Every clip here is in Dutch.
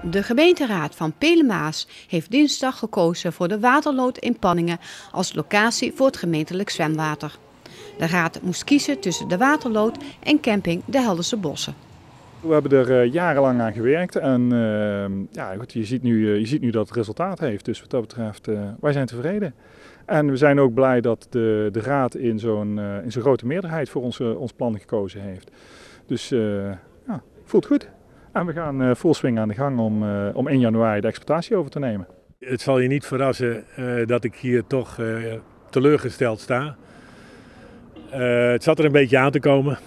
De gemeenteraad van Pelemaas heeft dinsdag gekozen voor de Waterloot in Panningen als locatie voor het gemeentelijk zwemwater. De raad moest kiezen tussen de Waterloot en camping de Helderse Bossen. We hebben er jarenlang aan gewerkt en goed, je ziet nu dat het resultaat heeft. Dus wat dat betreft, wij zijn tevreden. En we zijn ook blij dat de raad in zo'n grote meerderheid voor ons plan gekozen heeft. Dus voelt goed. En we gaan full swing aan de gang om 1 januari de exploitatie over te nemen. Het zal je niet verrassen dat ik hier toch teleurgesteld sta. Het zat er een beetje aan te komen.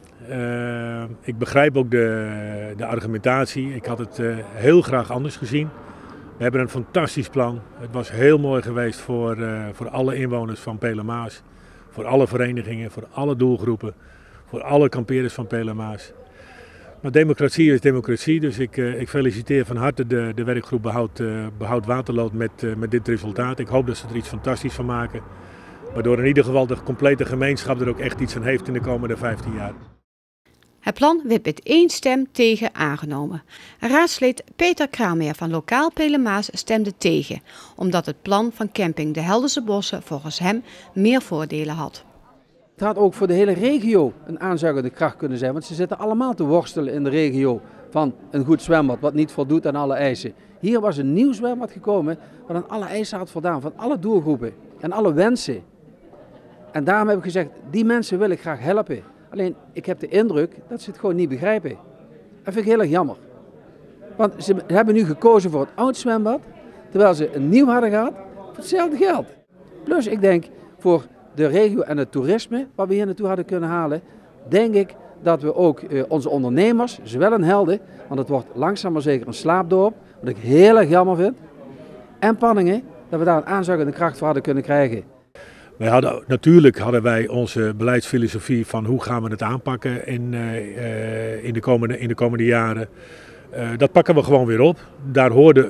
Ik begrijp ook de argumentatie. Ik had het heel graag anders gezien. We hebben een fantastisch plan. Het was heel mooi geweest voor alle inwoners van Pelemaas. Voor alle verenigingen, voor alle doelgroepen. Voor alle kampeerders van Pelemaas. Maar democratie is democratie, dus ik feliciteer van harte de werkgroep Behoud Waterloot met dit resultaat. Ik hoop dat ze er iets fantastisch van maken. Waardoor in ieder geval de complete gemeenschap er ook echt iets aan heeft in de komende 15 jaar. Het plan werd met 1 stem tegen aangenomen. Raadslid Peter Kramer van Lokaal Pelemaas stemde tegen, omdat het plan van camping de Helderse Bossen volgens hem meer voordelen had. Het had ook voor de hele regio een aanzuigende kracht kunnen zijn, want ze zitten allemaal te worstelen in de regio van een goed zwembad wat niet voldoet aan alle eisen. Hier was een nieuw zwembad gekomen wat aan alle eisen had voldaan, van alle doelgroepen en alle wensen. En daarom heb ik gezegd, die mensen wil ik graag helpen. Alleen, ik heb de indruk dat ze het gewoon niet begrijpen. Dat vind ik heel erg jammer. Want ze hebben nu gekozen voor het oud zwembad, terwijl ze een nieuw hadden gehad voor hetzelfde geld. Plus, ik denk, voor de regio en het toerisme, wat we hier naartoe hadden kunnen halen, denk ik dat we ook onze ondernemers, zowel in Helden, want het wordt langzaam maar zeker een slaapdorp, wat ik heel erg jammer vind, en Panningen, dat we daar een aanzuigende kracht voor hadden kunnen krijgen. Natuurlijk hadden wij onze beleidsfilosofie van hoe gaan we het aanpakken in de komende jaren. Dat pakken we gewoon weer op. Daar hoorde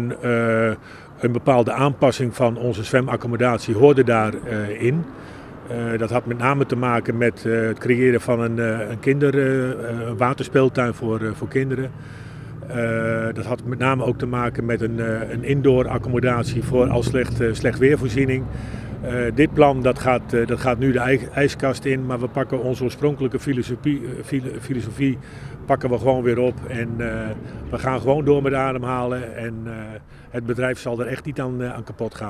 een bepaalde aanpassing van onze zwemaccommodatie hoorde daarin. Dat had met name te maken met het creëren van een waterspeeltuin voor kinderen. Dat had met name ook te maken met een indoor accommodatie voor als slecht weervoorziening. Dit plan dat gaat nu de ijskast in, maar we pakken onze oorspronkelijke filosofie pakken we gewoon weer op. En we gaan gewoon door met ademhalen en het bedrijf zal er echt niet aan kapot gaan.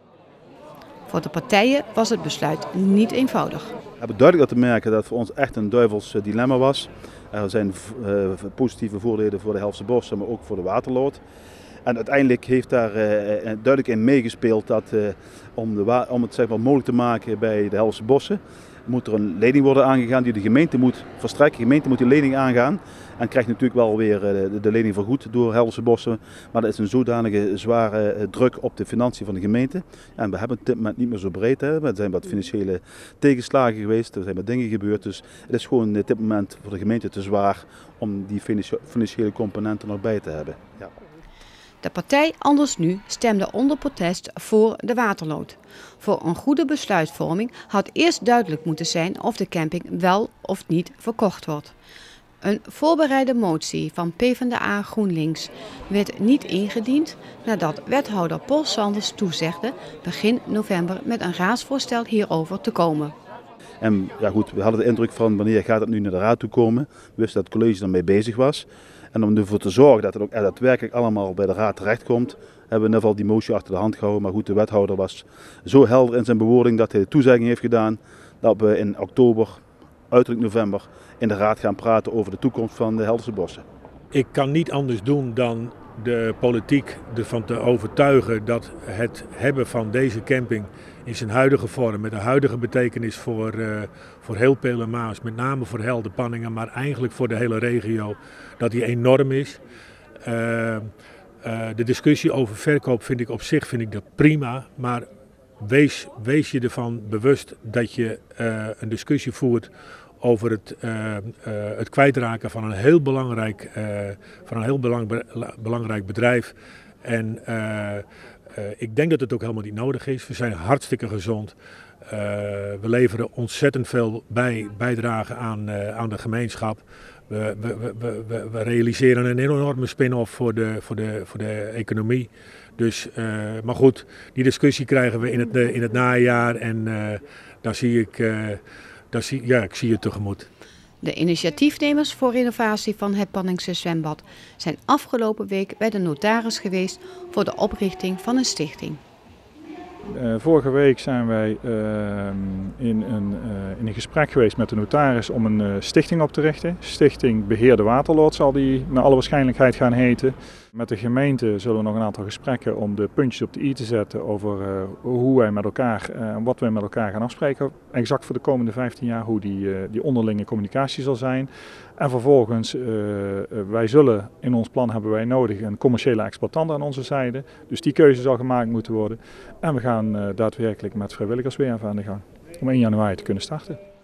Voor de partijen was het besluit niet eenvoudig. We hebben duidelijk laten merken dat het voor ons echt een duivels dilemma was. Er zijn positieve voordelen voor de Helderse Bossen, maar ook voor de Waterloot. En uiteindelijk heeft daar duidelijk in meegespeeld dat om het zeg maar, mogelijk te maken bij de Helderse Bossen, moet er een lening worden aangegaan die de gemeente moet verstrekken. De gemeente moet die lening aangaan en krijgt natuurlijk wel weer de lening vergoed door Helderse Bossen. Maar dat is een zodanige zware druk op de financiën van de gemeente. En we hebben het op dit moment niet meer zo breed. Hè. Er zijn wat financiële tegenslagen geweest, er zijn wat dingen gebeurd. Dus het is gewoon op dit moment voor de gemeente te zwaar om die financiële componenten nog bij te hebben. Ja. De partij Anders Nu stemde onder protest voor de Waterloot. Voor een goede besluitvorming had eerst duidelijk moeten zijn of de camping wel of niet verkocht wordt. Een voorbereide motie van PvdA GroenLinks werd niet ingediend nadat wethouder Paul Sanders toezegde begin november met een raadsvoorstel hierover te komen. En ja goed, we hadden de indruk van wanneer gaat het nu naar de raad toe komen. We wisten dat het college ermee bezig was. En om ervoor te zorgen dat het ook daadwerkelijk allemaal bij de raad terechtkomt, hebben we in ieder geval die motie achter de hand gehouden. Maar goed, de wethouder was zo helder in zijn bewoording dat hij de toezegging heeft gedaan dat we in oktober, uiterlijk november, in de raad gaan praten over de toekomst van de Helderse Bossen. Ik kan niet anders doen dan de politiek ervan te overtuigen dat het hebben van deze camping in zijn huidige vorm, met de huidige betekenis voor heel Pelemaas, met name voor Helden, Panningen, maar eigenlijk voor de hele regio, dat die enorm is. De discussie over verkoop vind ik op zich dat prima, maar wees je ervan bewust dat je een discussie voert over het kwijtraken van een heel belangrijk bedrijf. En ik denk dat het ook helemaal niet nodig is. We zijn hartstikke gezond. We leveren ontzettend veel bijdrage aan de gemeenschap. We realiseren een enorme spin-off voor de economie. Dus, maar goed, die discussie krijgen we in het najaar en daar zie ik zie het tegemoet. De initiatiefnemers voor renovatie van het Panningse zwembad zijn afgelopen week bij de notaris geweest voor de oprichting van een stichting. Vorige week zijn wij in een gesprek geweest met de notaris om een stichting op te richten. Stichting Beheer de Waterloods zal die naar alle waarschijnlijkheid gaan heten. Met de gemeente zullen we nog een aantal gesprekken om de puntjes op de i te zetten over hoe wij met elkaar en wat wij met elkaar gaan afspreken. Exact voor de komende 15 jaar hoe die onderlinge communicatie zal zijn. En vervolgens, wij zullen in ons plan hebben wij nodig een commerciële exploitant aan onze zijde. Dus die keuze zal gemaakt moeten worden. En we gaan daadwerkelijk met vrijwilligerswerven aan de gang om 1 januari te kunnen starten.